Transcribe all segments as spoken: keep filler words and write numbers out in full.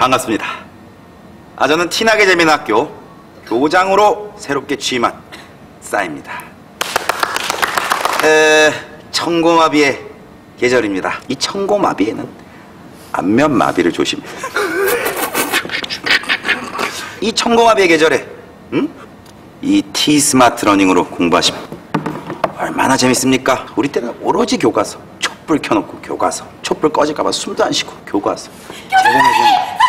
반갑습니다. 아, 저는 티나게 재미있는 학교 교장으로 새롭게 취임한 싸입니다. 에, 청고마비의 계절입니다. 이 청고마비에는 안면마비를 조심해. 이 청고마비의 계절에 응? 이 T-스마트 러닝으로 공부하시면 얼마나 재밌습니까? 우리 때는 오로지 교과서, 촛불 켜놓고 교과서, 촛불 꺼질까봐 숨도 안 쉬고 교과서. 교장님!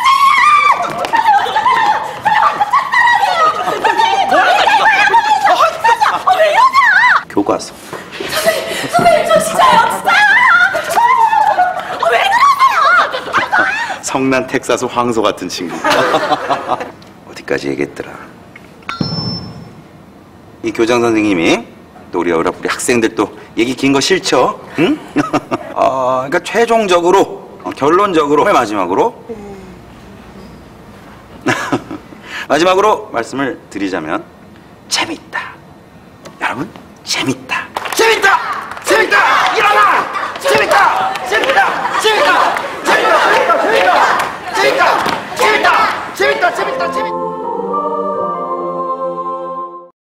교과서. 선생님, 선생님 저 진짜요, 진짜요! 어, 왜 그러세요? 성난 텍사스 황소 같은 친구. 어디까지 얘기했더라? 이 교장 선생님이 또 우리 우리 학생들 또 얘기 긴 거 싫죠? 응? 어, 그러니까 최종적으로 어, 결론적으로 마지막으로 마지막으로 말씀을 드리자면 재밌다. 여러분 재밌다.